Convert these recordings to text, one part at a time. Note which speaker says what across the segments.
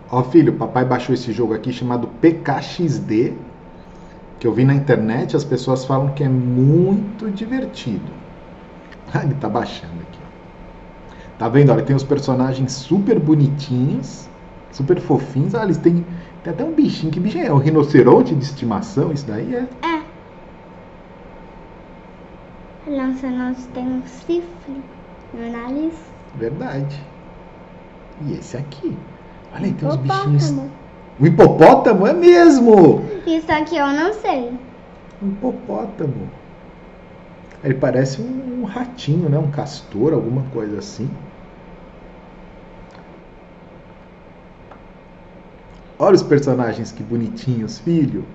Speaker 1: Ó, filho, papai baixou esse jogo aqui chamado PKXD, que eu vi na internet, as pessoas falam que é muito divertido. Ah, ele tá baixando aqui. Tá vendo? Olha, tem os personagens super bonitinhos, super fofinhos. Ah, eles têm até um bichinho. Que bichinho é? Um rinoceronte de estimação? Isso daí é?
Speaker 2: É. Nossa, nós temos chifre no nariz.
Speaker 1: Verdade. E esse aqui? Olha aí, tem uns bichinhos.
Speaker 2: Hipopótamo.
Speaker 1: O hipopótamo é mesmo!
Speaker 2: Isso aqui eu não sei.
Speaker 1: Um hipopótamo. Ele parece um ratinho, né? Um castor, alguma coisa assim. Olha os personagens que bonitinhos, filho.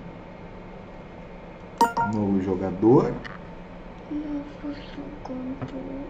Speaker 1: Novo jogador.
Speaker 2: Novo jogador.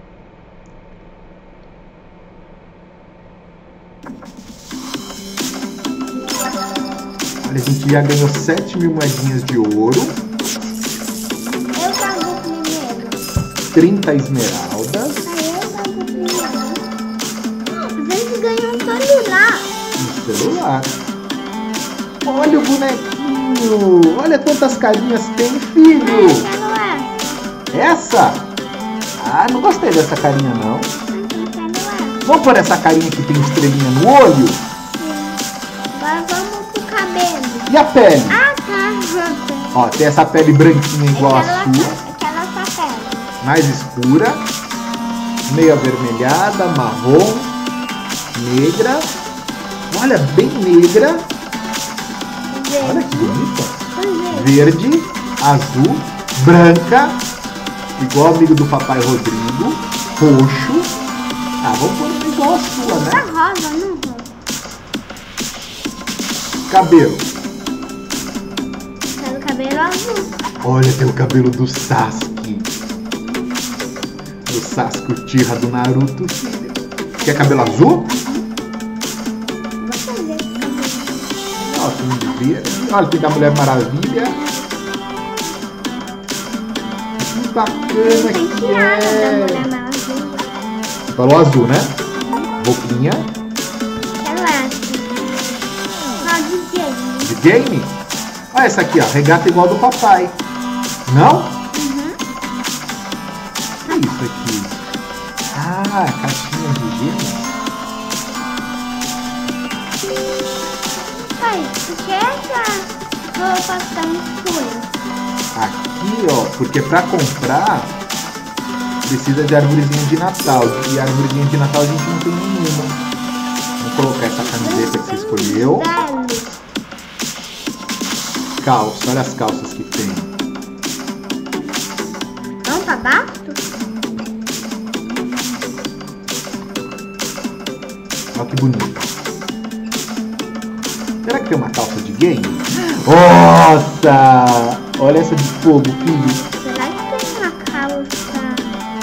Speaker 1: Olha, a gente já ganhou 7.000 moedinhas de ouro.
Speaker 2: Eu pago primeiro.
Speaker 1: 30 esmeraldas.
Speaker 2: Aí eu pago primeiro. A gente ganhou um celular.
Speaker 1: Um celular. Olha o bonequinho. Olha quantas carinhas tem, filho.
Speaker 2: Quero
Speaker 1: Essa? Ah, não gostei dessa carinha, não.
Speaker 2: essa.
Speaker 1: Vamos pôr essa carinha que tem estrelinha no olho?
Speaker 2: Agora vamos pro cabelo.
Speaker 1: E a pele?
Speaker 2: Ah, tá.
Speaker 1: Ó, tem essa pele branquinha igual a sua,
Speaker 2: Aquela papel.
Speaker 1: mais escura, meio avermelhada, marrom, negra. Olha, bem negra. Olha que bonita. Verde, azul, branca, igual o amigo do papai Rodrigo, roxo. Ah, vamos pôr igual a sua,
Speaker 2: Tá
Speaker 1: né?
Speaker 2: rosa, não rosa.
Speaker 1: Cabelo.
Speaker 2: Quero cabelo azul.
Speaker 1: Olha, tem o cabelo do Sasuke. Do Sasuke Uchiha do Naruto, filho. Quer cabelo azul?
Speaker 2: Vou fazer esse cabelo.
Speaker 1: Ó, tem de verde. Olha, tem da Mulher Maravilha. Que bacana
Speaker 2: Tem
Speaker 1: que
Speaker 2: tiara da
Speaker 1: é.
Speaker 2: Mulher Maravilha.
Speaker 1: Falou azul, né? Roupinha
Speaker 2: Quero essa. Só de jeito.
Speaker 1: de game. Olha essa aqui, ó. Regata igual do papai. Não? O que é isso aqui? Ah, caixinha de gelo.
Speaker 2: Pai, por que essa roupa tão escura?
Speaker 1: Aqui, ó, porque pra comprar precisa de arvorezinha de Natal. E arvorezinha de Natal a gente não tem nenhuma. Vou colocar essa camiseta que você escolheu.
Speaker 2: Belo.
Speaker 1: Calça, olha as calças que tem.
Speaker 2: Não tá baixo?
Speaker 1: Olha que bonito. Será que tem uma calça de game? Nossa! Olha essa de fogo, filho.
Speaker 2: Será que tem uma calça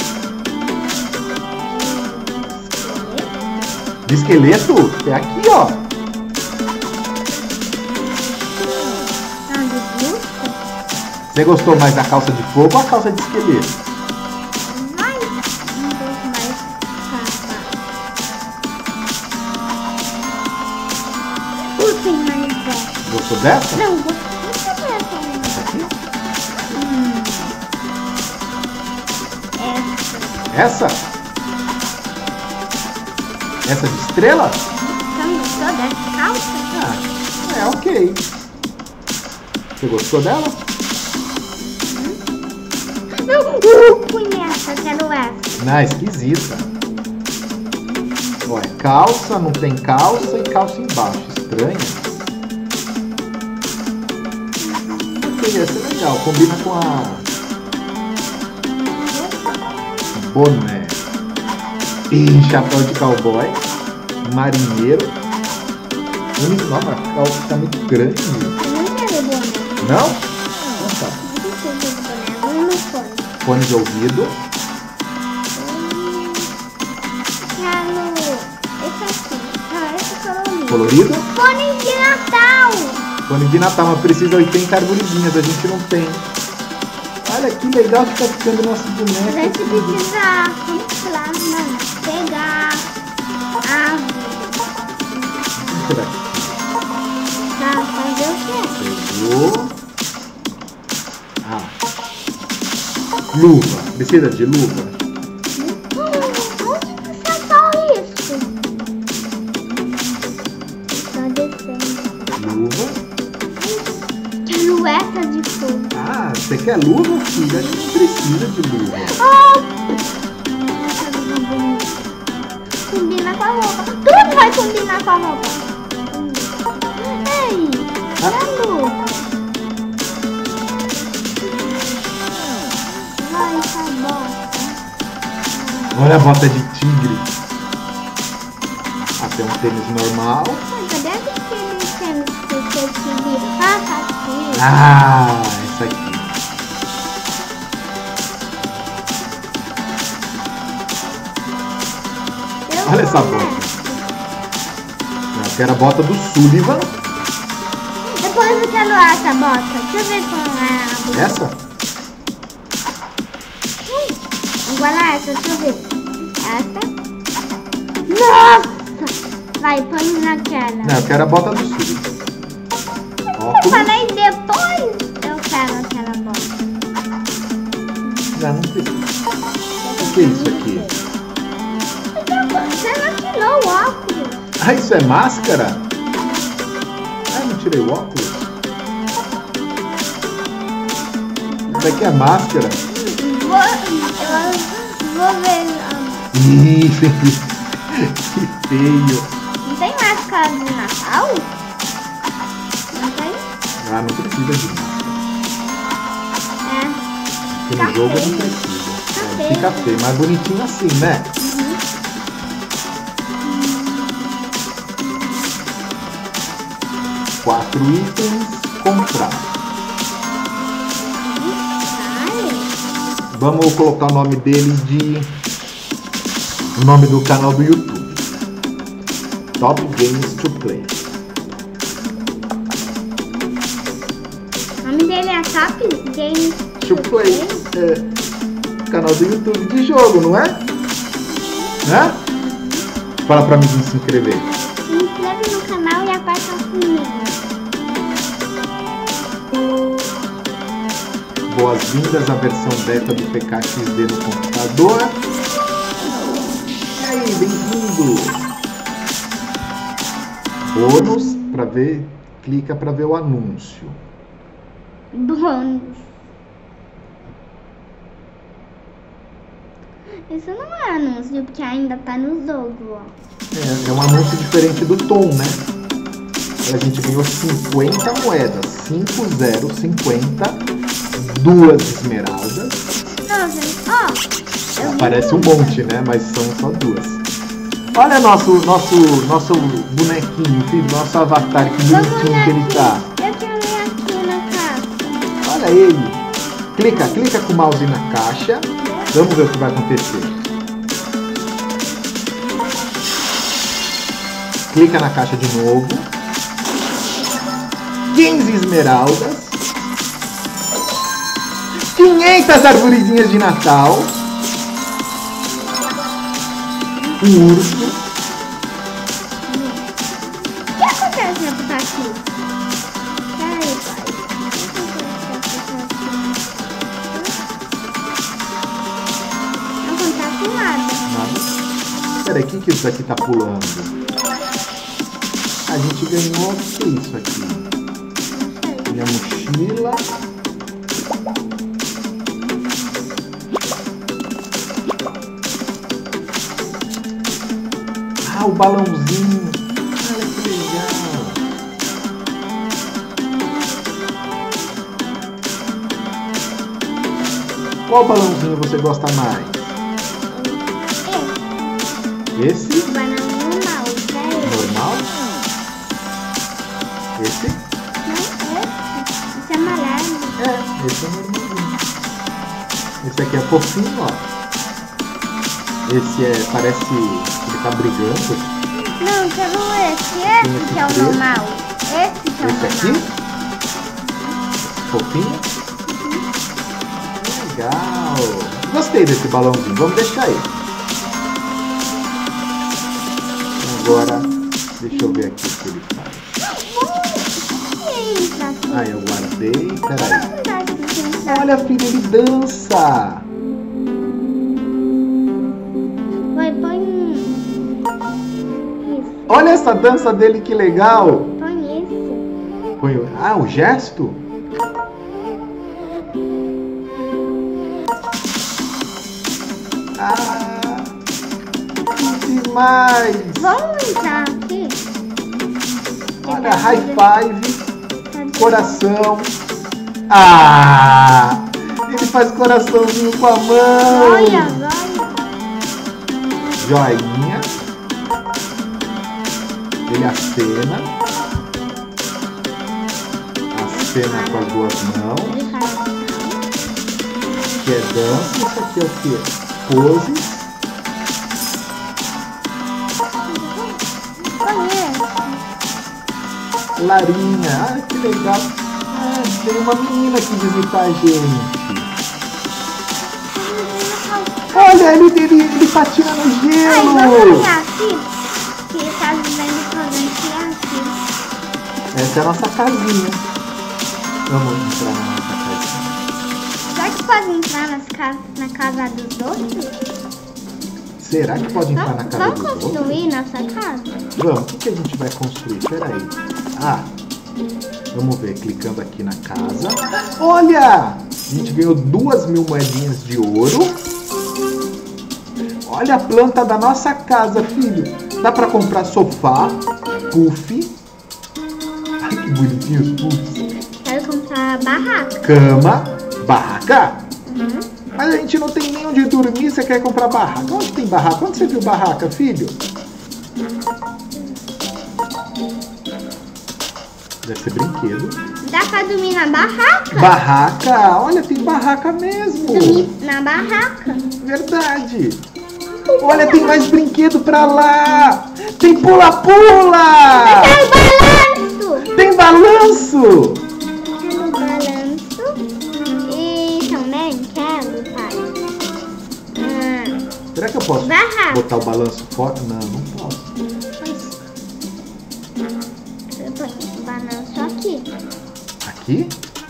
Speaker 1: De esqueleto? É aqui, ó.
Speaker 2: de busto?
Speaker 1: Você gostou mais da calça de fogo ou a calça de esqueleto?
Speaker 2: Vai um pouco mais pra baixo. Gostei mais dessa.
Speaker 1: Gostou dessa?
Speaker 2: Não, gostei dessa.
Speaker 1: Essa aqui?
Speaker 2: Essa.
Speaker 1: Essa? Essa de estrela?
Speaker 2: Você não gostou dessa calça?
Speaker 1: Ah, é ok. Você gostou dela?
Speaker 2: Não, fui nessa, quero essa.
Speaker 1: Não, esquisita. Ó, é calça, não tem calça e calça embaixo. Estranha. Ok, essa é legal. Combina com a boné. E chapéu de cowboy. Marinheiro. Nossa, a calça tá muito grande.
Speaker 2: Eu não quero boné.
Speaker 1: Não? Então tá.
Speaker 2: Não precisa de boné, vamos no fone.
Speaker 1: Fone de ouvido.
Speaker 2: Quero esse aqui. Não, esse colorido.
Speaker 1: Colorido.
Speaker 2: Fone de Natal.
Speaker 1: Fone de Natal, mas precisa 80 arvorezinhas, a gente não tem. Olha que legal que tá ficando nosso
Speaker 2: A
Speaker 1: boneco.
Speaker 2: gente precisa comprar, não, pegar árvore.
Speaker 1: máscara aqui.
Speaker 2: Tá, fazer o quê?
Speaker 1: Pegou. Ah. Luva. Precisa de luva?
Speaker 2: Onde você só isso? Tá descendo.
Speaker 1: Luva.
Speaker 2: Quero essa de fogo.
Speaker 1: Ah, você quer luva, filha? A gente não precisa de luva.
Speaker 2: Combina com a roupa. Tudo vai combinar com a roupa. Ei, e a luva? Vai, essa bota.
Speaker 1: Olha a bota de tigre. Ah, tem um tênis normal.
Speaker 2: Mãe, cadê aquele tênis que você queria? Ah, tá aqui.
Speaker 1: Ah, essa aqui. Olha essa bota. Eu quero a bota do Sullivan.
Speaker 2: Depois eu quero essa bota. Deixa eu ver qual é a
Speaker 1: Essa?
Speaker 2: Agora essa, deixa eu ver. Essa. Nossa! Vai, põe naquela.
Speaker 1: Não, eu quero a bota do Sullivan.
Speaker 2: Eu
Speaker 1: Óculos.
Speaker 2: falei depois eu quero aquela bota.
Speaker 1: Não, não precisa. O que é isso aqui?
Speaker 2: Você não tirou o óculos.
Speaker 1: Ah, isso é máscara? Ah, não tirei o óculos? Isso daqui é máscara?
Speaker 2: Vou ver.
Speaker 1: Ih, que feio.
Speaker 2: Não tem máscara de Natal? Não tem?
Speaker 1: Ah, não precisa de máscara.
Speaker 2: É.
Speaker 1: Porque no jogo não precisa.
Speaker 2: Fica
Speaker 1: É, fica feio, mais bonitinho assim, né? 4 itens, comprar. Vamos colocar o nome dele o nome do canal do YouTube. Top Games to Play.
Speaker 2: O nome dele é Top Games
Speaker 1: To Play. É canal do YouTube de jogo, não é? Né? Fala pra mim se inscrever.
Speaker 2: Se inscreve no canal e aperta o sininho.
Speaker 1: Boas-vindas à versão beta do PKXD no computador. E aí, bem-vindo! Bônus para ver, clica para ver o anúncio.
Speaker 2: Bônus. Isso não é anúncio, porque ainda tá no jogo, ó.
Speaker 1: É um anúncio diferente do Tom, né? A gente ganhou 50 moedas. 50, 2 esmeraldas.
Speaker 2: Nossa, ó.
Speaker 1: Parece um monte, né? Mas são só 2. Olha nosso bonequinho, filho, nosso avatar, que bonitinho que ele tá.
Speaker 2: Eu quero ir aqui na caixa.
Speaker 1: Olha ele. Clica com o mouse na caixa. Vamos ver o que vai acontecer. Clica na caixa de novo. 15 esmeraldas. 500 arvorezinhas de Natal. Um urso.
Speaker 2: O que acontece se eu botar aqui? Peraí, pai. Não acontece nada.
Speaker 1: Nada. Peraí, o que isso aqui tá pulando? A gente ganhou. O que é isso aqui? Minha mochila. Ah, o balãozinho. Olha que legal. Qual balãozinho você gosta mais? Esse?
Speaker 2: Banana normal, sério?
Speaker 1: Normal? Esse?
Speaker 2: Não, esse é amarelo.
Speaker 1: É, esse é normalzinho. Esse aqui é fofinho, ó. Esse parece que ele tá brigando.
Speaker 2: Não, quero esse que é o normal. Esse que é o
Speaker 1: Esse aqui?
Speaker 2: normal.
Speaker 1: Fofinho? Legal. Gostei desse balãozinho. Vamos deixar ele. Agora, Deixa eu ver aqui o que ele faz.
Speaker 2: Entra aqui.
Speaker 1: Ah, eu guardei. Peraí.
Speaker 2: Tá aqui, tá.
Speaker 1: Olha, filho, ele dança.
Speaker 2: Vai, põe isso.
Speaker 1: Olha essa dança dele, que legal.
Speaker 2: Põe isso.
Speaker 1: Põe o gesto? Ah, demais.
Speaker 2: Vamos entrar aqui.
Speaker 1: Olha, high five, coração. Ah, ele faz coraçãozinho com a mão.
Speaker 2: Olha, vai.
Speaker 1: Joinha. Ele acena. Acena com as duas mãos.
Speaker 2: Ele faz.
Speaker 1: Que é dança. Isso aqui é o quê? Poses.
Speaker 2: Conhece.
Speaker 1: Larinha. Ah, que legal. Ah, tem uma menina aqui visitar a gente. Olha, ele patina no
Speaker 2: Ai, vamos
Speaker 1: gelo.
Speaker 2: olhar aqui. Que ele tá vivendo programa aqui.
Speaker 1: Essa é a nossa casinha. Vamos entrar na nossa casinha.
Speaker 2: Será que pode entrar na casa dos outros?
Speaker 1: Será que pode entrar na casa
Speaker 2: Vamos
Speaker 1: dos outros?
Speaker 2: construir nossa casa?
Speaker 1: Vamos, o que a gente vai construir? Peraí. Ah, vamos ver, clicando aqui na casa. Olha! A gente ganhou 2.000 moedinhas de ouro. Olha a planta da nossa casa, filho. Dá pra comprar sofá, puff. Ai, que bonitinho os puffs.
Speaker 2: Quero comprar barraca.
Speaker 1: Cama, barraca.
Speaker 2: Uhum.
Speaker 1: Mas a gente não tem nem onde dormir, você quer comprar barraca. Onde tem barraca? Onde você viu barraca, filho? Deve ser brinquedo.
Speaker 2: Dá pra dormir na barraca?
Speaker 1: Barraca! Olha, tem barraca mesmo.
Speaker 2: Dormir na barraca.
Speaker 1: Verdade. Olha, tem mais brinquedo pra lá. Tem pula-pula.
Speaker 2: Quero balanço.
Speaker 1: Tem balanço.
Speaker 2: Quero balanço. E também quero, pai.
Speaker 1: Será que eu posso
Speaker 2: Barraca.
Speaker 1: botar o balanço fora? Não, não posso.
Speaker 2: Eu ponho o balanço aqui.
Speaker 1: Aqui?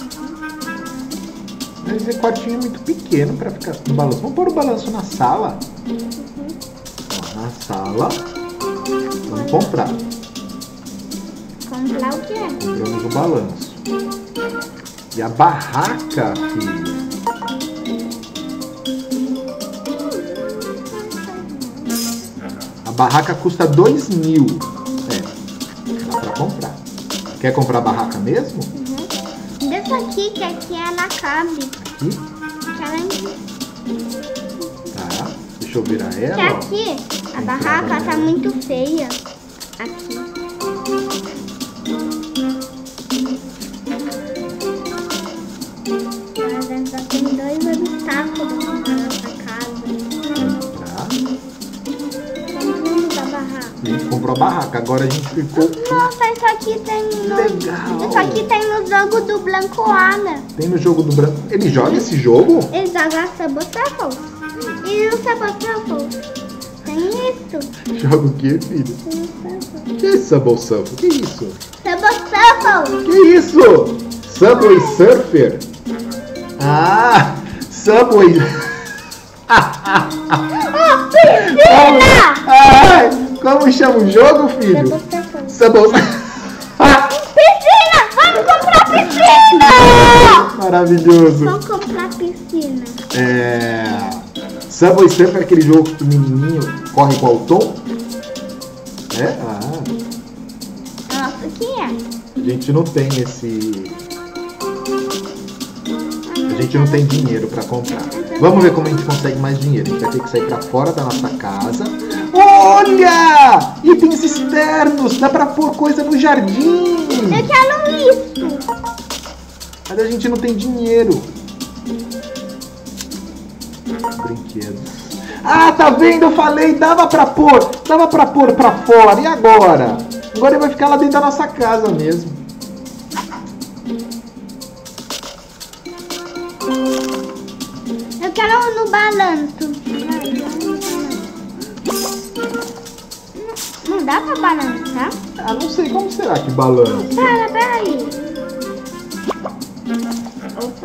Speaker 1: Mas esse quartinho é muito pequeno pra ficar no balanço. Vamos pôr o balanço na sala? Ó, na sala. Vamos comprar.
Speaker 2: Comprar o quê?
Speaker 1: Compramos o balanço. E a barraca, filho. A barraca custa 2.000. É, dá pra comprar. Quer comprar a barraca mesmo?
Speaker 2: Dessa aqui, que aqui ela cabe.
Speaker 1: Aqui?
Speaker 2: Que ela
Speaker 1: Tá. Deixa eu virar
Speaker 2: que
Speaker 1: ela. Ó.
Speaker 2: aqui, a barraca tá muito feia. Aqui. Mas ainda tem 2 obstáculos na nossa casa.
Speaker 1: Comprar.
Speaker 2: Compramos a barraca.
Speaker 1: A gente comprou a barraca. Agora a gente ficou...
Speaker 2: Nossa, isso aqui tem no...
Speaker 1: Legal.
Speaker 2: Isso aqui tem no jogo do Blancoana.
Speaker 1: Tem no jogo do branco. Ele joga esse jogo?
Speaker 2: Ele joga Subway Surfers. E o Subway Surfers tem isso.
Speaker 1: Joga o quê, filho? Que é esse Subway Surfer? Que isso?
Speaker 2: Subway Surfers.
Speaker 1: Que isso? Subway Surfer? Ah, Subway...
Speaker 2: Piscina!
Speaker 1: Ai, como chama o jogo, filho?
Speaker 2: Subway Surfers.
Speaker 1: Subway...
Speaker 2: Piscina! Vamos comprar piscina!
Speaker 1: Maravilhoso.
Speaker 2: Vamos comprar piscina.
Speaker 1: Subway Surfer é aquele jogo que o menininho corre com o Tom? É? Ah,
Speaker 2: Nossa, o que é?
Speaker 1: a gente não tem esse... A gente não tem dinheiro pra comprar. Vamos ver como a gente consegue mais dinheiro. A gente vai ter que sair pra fora da nossa casa. Olha! Itens externos! Dá pra pôr coisa no jardim!
Speaker 2: Eu quero isso.
Speaker 1: Mas a gente não tem dinheiro. Brinquedos. Ah, tá vendo? Eu falei, dava pra pôr pra fora. E agora? Agora ele vai ficar lá dentro da nossa casa mesmo.
Speaker 2: Eu quero no balanço. Não dá pra balançar?
Speaker 1: Ah, não sei como será que balança.
Speaker 2: Peraí. Opa.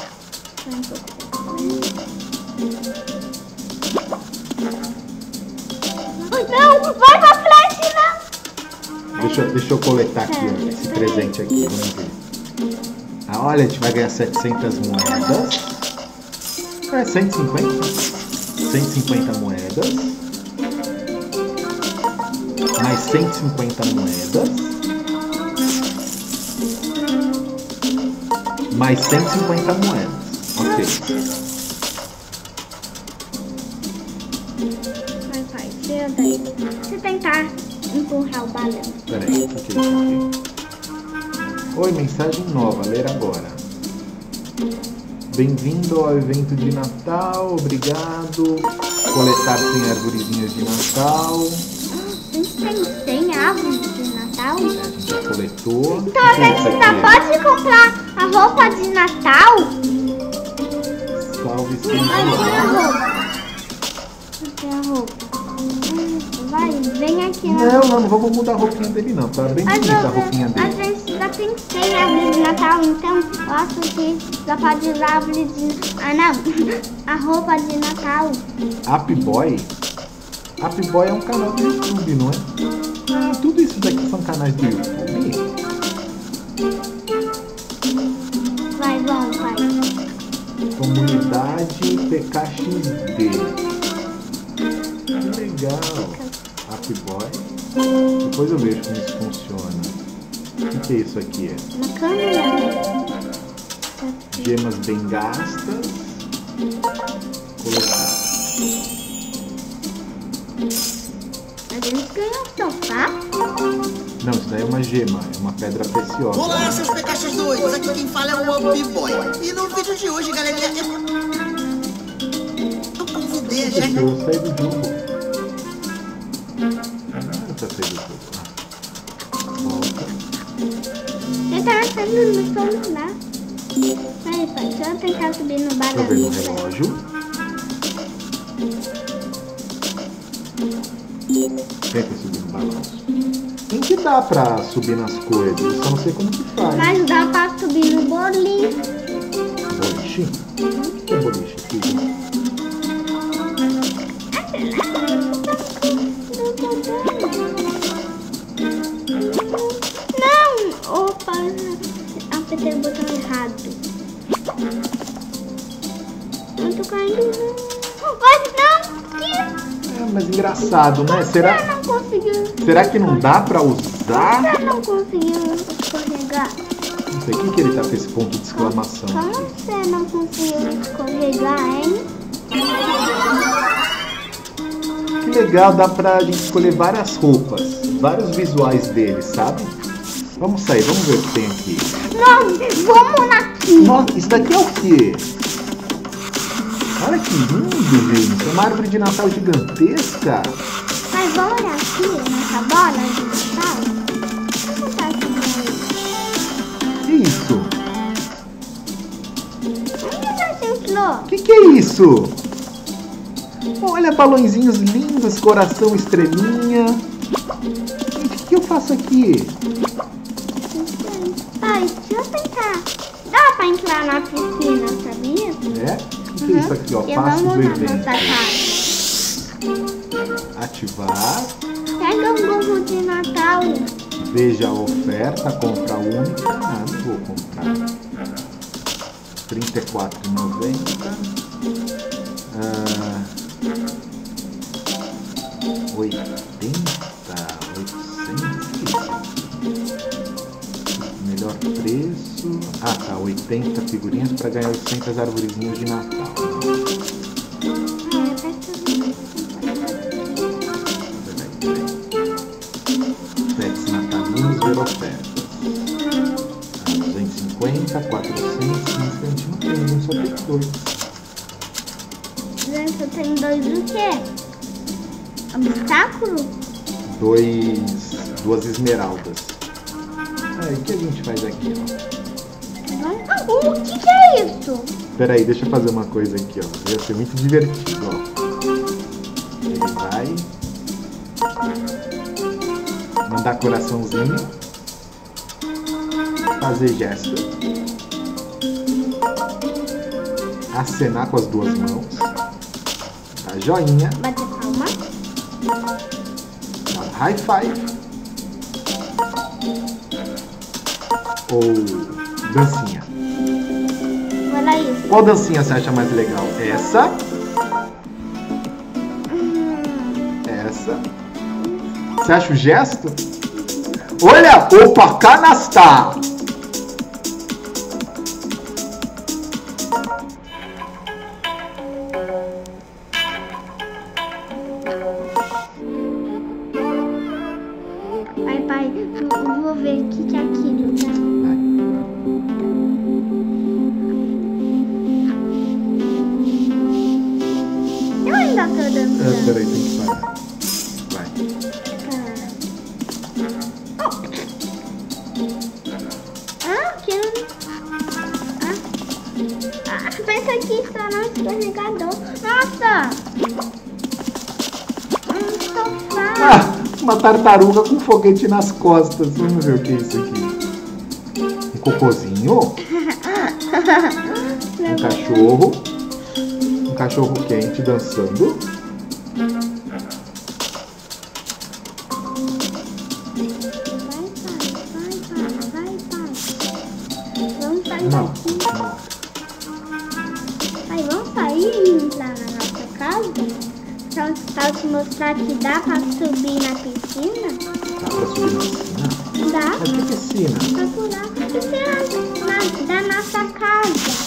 Speaker 2: Não, vai pra frente, não.
Speaker 1: Deixa eu coletar aqui, ó, esse presente aqui, vamos ver. Ah, olha, a gente vai ganhar 700 moedas. É 150? 150 moedas. Mais 150 moedas. Mais 150 moedas. Ok.
Speaker 2: Vai, tira daí. Deixa eu tentar empurrar o balão.
Speaker 1: Peraí, ok. Oi, mensagem nova, ler agora. Bem-vindo ao evento de Natal, obrigado. Coletar 100 arvorezinhas de Natal.
Speaker 2: Tem árvore de Natal?
Speaker 1: A gente já coletou.
Speaker 2: Então a gente ainda pode comprar a roupa de Natal?
Speaker 1: Salve
Speaker 2: Cadê a roupa? Cadê a roupa? Vai, vem aqui.
Speaker 1: Não vamos mudar a roupinha dele não. Tá bem bonita a roupinha dele.
Speaker 2: Às vezes já pensei a árvore de Natal, então eu acho que já pode usar a árvore de... Ah, não. A roupa de Natal.
Speaker 1: Upboy? Upboy é um canal do YouTube, não é? Ah, tudo isso daqui são canais do YouTube?
Speaker 2: Vai.
Speaker 1: Comunidade PKXD. Que legal. Upboy. Depois eu vejo como isso funciona. O que é isso aqui?
Speaker 2: Uma câmera.
Speaker 1: Gemas bem gastas. Coletar.
Speaker 2: A gente ganhou um sofá?
Speaker 1: Não, isso daí é uma gema, é uma pedra preciosa.
Speaker 3: Olá, seus PKX doidos, aqui quem fala é o Upboy. E no vídeo de hoje, galerinha, eu convidei a gente...
Speaker 1: Eu saí do jogo. Eu saí do jogo. Volta.
Speaker 2: Eu tava saindo no celular. Peraí, deixa eu tentar subir no
Speaker 1: Deixa eu ver no
Speaker 2: balão.
Speaker 1: relógio. Tenta subir no balanço. Tem que dar pra subir nas coisas, eu só não sei como que faz.
Speaker 2: Mas dá pra subir no bolinho.
Speaker 1: Boliche? O que é boliche, filho?
Speaker 2: Não! Opa, apertei o botão errado. Eu tô caindo. Mas não!
Speaker 1: É, mas engraçado, né? Será
Speaker 2: Não
Speaker 1: que não dá pra usar?
Speaker 2: Eu não conseguiu escorregar.
Speaker 1: Não sei, o que ele tá com esse ponto de exclamação
Speaker 2: Como
Speaker 1: aqui?
Speaker 2: você não conseguiu escorregar, hein?
Speaker 1: Que legal, dá pra gente escolher várias roupas, vários visuais dele, sabe? Vamos sair, vamos ver o que tem aqui.
Speaker 2: Não, vamos aqui.
Speaker 1: Nossa, isso daqui é o quê? Olha que lindo, gente. É uma árvore de Natal gigantesca.
Speaker 2: Mas vamos olhar aqui nessa bola de Natal. Como tá essa
Speaker 1: Que isso?
Speaker 2: Onde você entrou?
Speaker 1: Que é isso? Olha, balõezinhos lindos, coração, estrelinha. Gente, o que eu faço aqui?
Speaker 2: Pai, deixa eu tentar. Dá pra entrar na piscina, sabia?
Speaker 1: É? O que é isso aqui, ó?
Speaker 2: Eu
Speaker 1: Passe
Speaker 2: vou
Speaker 1: do
Speaker 2: na nossa
Speaker 1: evento.
Speaker 2: casa.
Speaker 1: Ativar.
Speaker 2: Pega um gorro de Natal.
Speaker 1: Veja a oferta, compra única. Ah, não vou comprar. R$ 34,90. 800. Melhor preço. Ah, tá. 80 figurinhas para ganhar 800 arvorezinhas de Natal. Pets natalinos, ver ofertas. 250, 400, 500, não tem nenhum, só tem dois.
Speaker 2: Você tem dois o quê? Obstáculo?
Speaker 1: Duas esmeraldas. Aí, o que a gente faz aqui, ó?
Speaker 2: O que é isso?
Speaker 1: Espera aí, deixa eu fazer uma coisa aqui, ó. Vai ser muito divertido, ó. Ele vai... Mandar coraçãozinho. Fazer gesto. Acenar com as duas mãos. Dar joinha.
Speaker 2: Bater palma.
Speaker 1: Dar high five. Ou dancinha.
Speaker 2: Olha isso.
Speaker 1: Qual dancinha você acha mais legal? Essa? Essa? Você acha o gesto? Olha! Opa, canastar!
Speaker 2: Pai, eu vou ver o que é aquilo, tá? Eu ainda tô dançando.
Speaker 1: Peraí, tem que parar. Vai.
Speaker 2: Pensa que está no escorregador. Nossa! Um sofá.
Speaker 1: Ah, uma tartaruga com foguete nas costas. Vamos ver o que é isso aqui. Um cocôzinho. Um cachorro. Um cachorro quente dançando.
Speaker 2: Vamos sair
Speaker 1: Não.
Speaker 2: daqui. Aí, vamos sair e entrar na nossa casa? Pra te mostrar que dá pra subir na piscina?
Speaker 1: Dá pra subir na piscina?
Speaker 2: Dá.
Speaker 1: Mas que piscina?
Speaker 2: Pra pular. Piscina da nossa casa.